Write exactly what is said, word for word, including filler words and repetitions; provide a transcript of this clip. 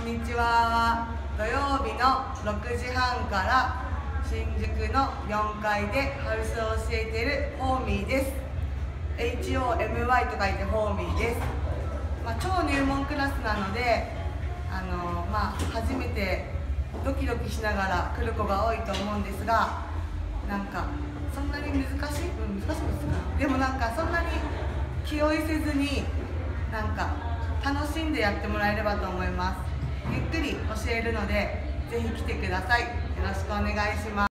んにちは。土曜日のろくじはんから新宿のよんかいでハウスを教えているホーミーです。 エイチオーエムワイ と書いてホーミーです。まあ、超入門クラスなのであの、まあ、初めてドキドキしながら来る子が多いと思うんですが、なんかそんなに難しい、うん、難しいですか。でもなんかそんなに気負いせずになんか楽しんでやってもらえればと思います。ゆっくり教えるのでぜひ来てください。よろしくお願いします。